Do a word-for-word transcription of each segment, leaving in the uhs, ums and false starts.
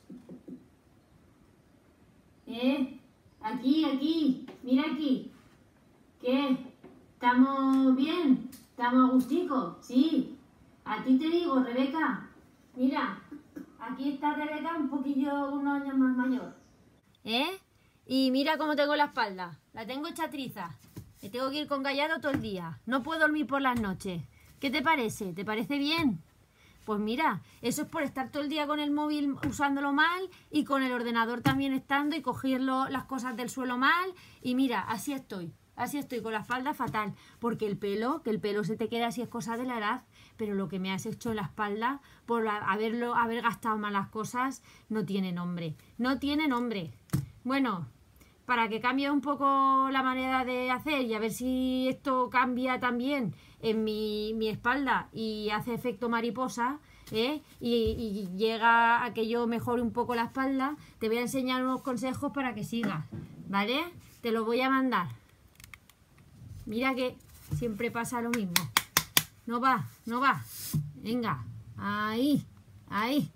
¿Eh? Aquí, aquí, mira aquí. ¿Qué? ¿Estamos bien? ¿Estamos agusticos? Sí. A ti te digo, Rebeca. Mira, aquí está Rebeca un poquillo, unos años más mayor. ¿Eh? Y mira cómo tengo la espalda. La tengo hecha triza. Me tengo que ir con Gallardo todo el día. No puedo dormir por las noches. ¿Qué te parece? ¿Te parece bien? Pues mira, eso es por estar todo el día con el móvil usándolo mal y con el ordenador también estando y cogiendo las cosas del suelo mal. Y mira, así estoy. Así estoy, con la espalda fatal. Porque el pelo, que el pelo se te queda así es cosa de la edad. Pero lo que me has hecho en la espalda por haberlo, haber gastado mal las cosas no tiene nombre. No tiene nombre. Bueno, para que cambie un poco la manera de hacer y a ver si esto cambia también en mi, mi espalda y hace efecto mariposa, ¿eh? y, y llega a que yo mejore un poco la espalda, te voy a enseñar unos consejos para que sigas, ¿vale? Te los voy a mandar. Mira que siempre pasa lo mismo. No va, no va. Venga, ahí, ahí.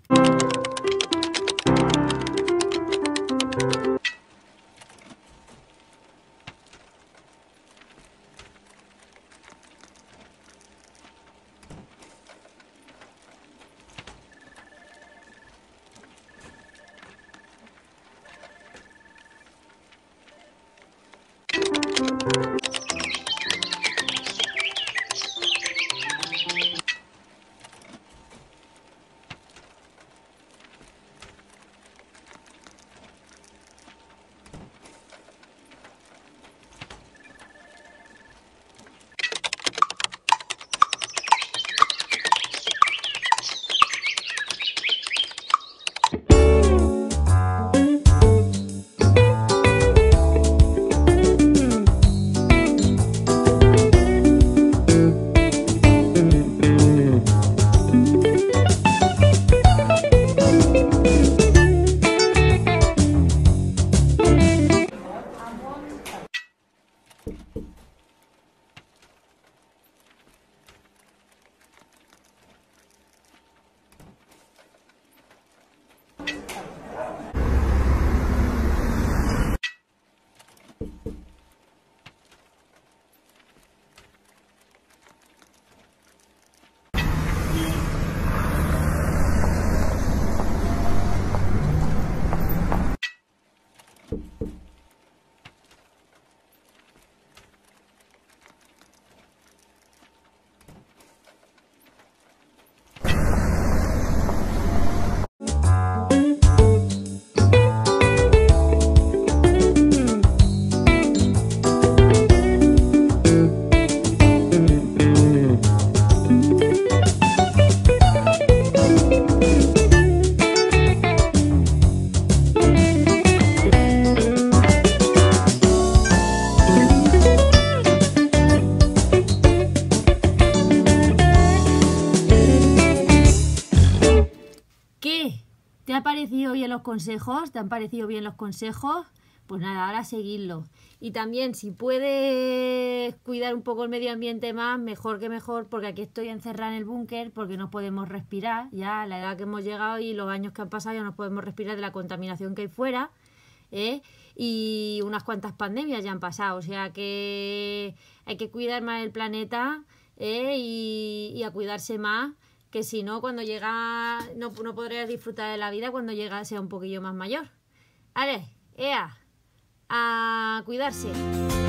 ¿Te ha parecido bien los consejos? ¿Te han parecido bien los consejos? Pues nada, ahora seguidlo. Y también si puedes cuidar un poco el medio ambiente más, mejor que mejor, porque aquí estoy encerrada en el búnker porque no podemos respirar. Ya a la edad que hemos llegado y los años que han pasado ya no podemos respirar de la contaminación que hay fuera, ¿eh? Y unas cuantas pandemias ya han pasado. O sea que hay que cuidar más el planeta, ¿eh? y, y a cuidarse más, que si no, cuando llega, no, no podrás disfrutar de la vida cuando llega sea un poquillo más mayor. Vale, ea, a cuidarse.